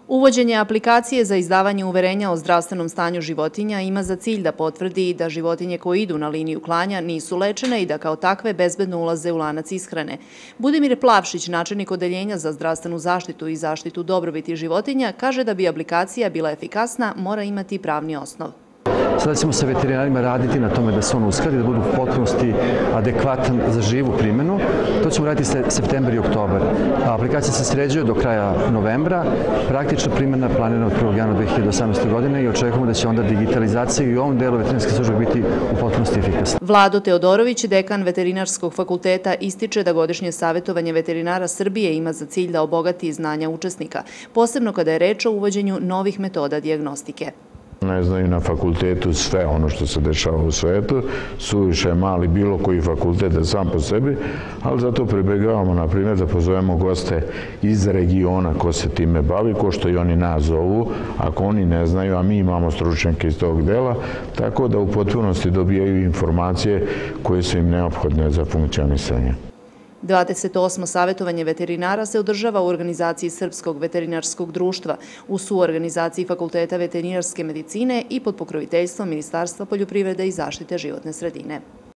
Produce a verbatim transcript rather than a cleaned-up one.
Uvođenje aplikacije za izdavanje uverenja o zdravstvenom stanju životinja ima za cilj da potvrdi da životinje koje idu na liniju klanja nisu lečene i da kao takve bezbedno ulaze u lanac ishrane. Budimir Plavšić, načelnik Odeljenja za zdravstvenu zaštitu i zaštitu dobrobiti životinja, kaže da bi aplikacija bila efikasna, mora imati pravni osnov. Sada ćemo sa veterinarima raditi na tome da se on uskladi, da budu u potpunosti adekvatan za živu primjenu. To ćemo raditi septembar i oktobar. Aplikacija se sređuje do kraja novembra. Praktična primjena planirana od prvog januara dve hiljade osamnaeste. godine i očekujemo da će onda digitalizacija i u ovom delu veterinarske službe biti u potpunosti efikasna. Vlado Teodorović, dekan Veterinarskog fakulteta, ističe da godišnje savjetovanje veterinara Srbije ima za cilj da obogati znanja učesnika, posebno kada je reč o uvođenju novih metoda dijagnostike. Ne znaju na fakultetu sve ono što se dešava u svetu, suviše je mali bilo koji fakultet da sam po sebi, ali zato pribegavamo, na primjer, da pozovemo goste iz regiona ko se time bavi, ko što i oni nas zovu, ako oni ne znaju, a mi imamo stručnjake iz tog dela, tako da u potpunosti dobijaju informacije koje su im neophodne za funkcionisanje. dvadeset osmo savjetovanje veterinara se održava u organizaciji Srpskog veterinarskog društva, u suorganizaciji Fakulteta veterinarske medicine i pod pokroviteljstvom Ministarstva poljoprivrede i zaštite životne sredine.